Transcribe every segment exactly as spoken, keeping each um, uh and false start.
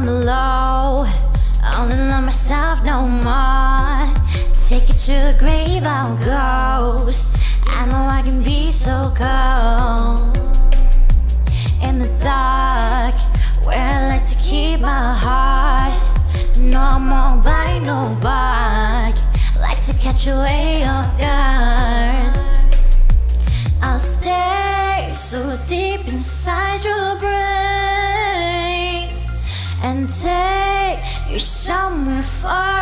the low, I only love myself no more. Take it to the grave, I'll ghost. I know I can be so cold in the dark, where I like to keep my heart. No more bite, no bark, like to catch a way off guard. I'll stay so deep inside your brain and take you somewhere far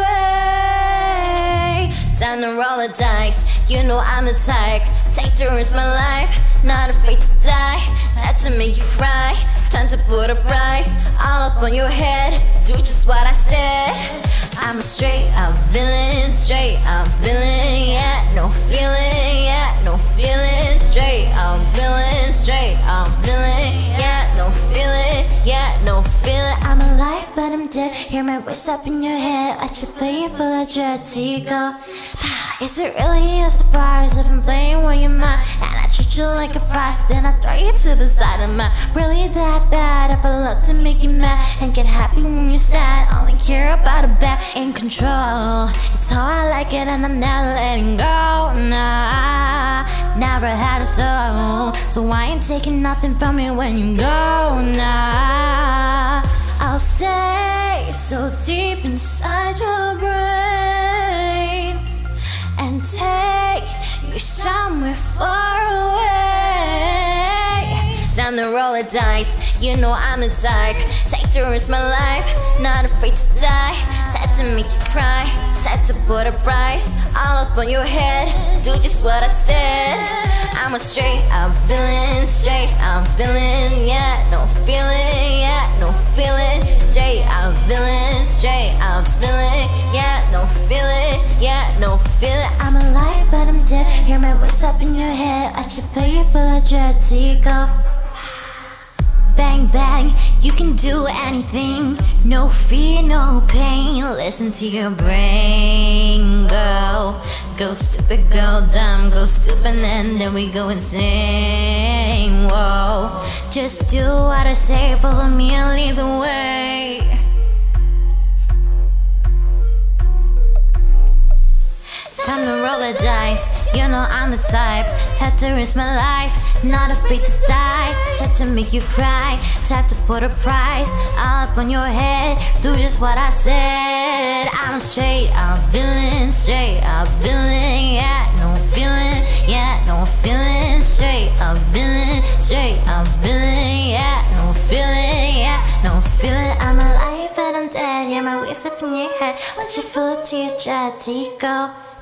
away. Time to roll the dice, you know I'm the type. Take to risk my life, not afraid to die. Time to make you cry, time to put a price all up on your head. Do just what I said. I'm a straight up villain, straight up villain, yeah, no feeling, yeah, no feeling. Straight up villain, straight up villain, yeah, no feeling, yeah, no feeling. I'm alive but I'm dead, hear my voice up in your head. Watch it play full of dread till you go. Is it really is the bars if I'm playing with your mind? And I treat you like a prize, then I throw you to the side. Am I really that bad? If I love to make you mad and get happy when you're sad, I only care about a bad in control. It's how I like it and I'm never letting go. Nah, never had a soul, so I ain't taking nothing from you when you go. Nah, I'll stay so deep inside your brain and take you somewhere far away. Time to roll the dice, you know I'm the type. Take to risk my life, not afraid to die. Time to make you cry, time to put a price all up on your head. Do just what I said. I'm a straight up villain, straight up villain, yeah, no feeling, yeah, no feeling. Straight up villain, straight up villain, yeah, no feeling, yeah, no feeling. I'm alive but I'm dead, hear my voice up in your head. Watch it play full of dread till you go. Bang bang, you can do anything, no fear, no pain. Listen to your brain, go. Go stupid, go dumb, go stupid, and then we go insane. Whoa, just do what I say, follow me and lead the way. Time to roll the dice, you know I'm the type. Time to risk my life, not afraid to die. Time to make you cry, time to put a price all up on your head. Do just what I said. I'm a straight up villain, straight up villain, yeah, no feeling, yeah, no feeling. Straight up villain, straight up villain, yeah, no feeling, yeah, no feeling. I'm alive but I'm dead, yeah, my waist up in your head. Watch it full up to your dread till you go.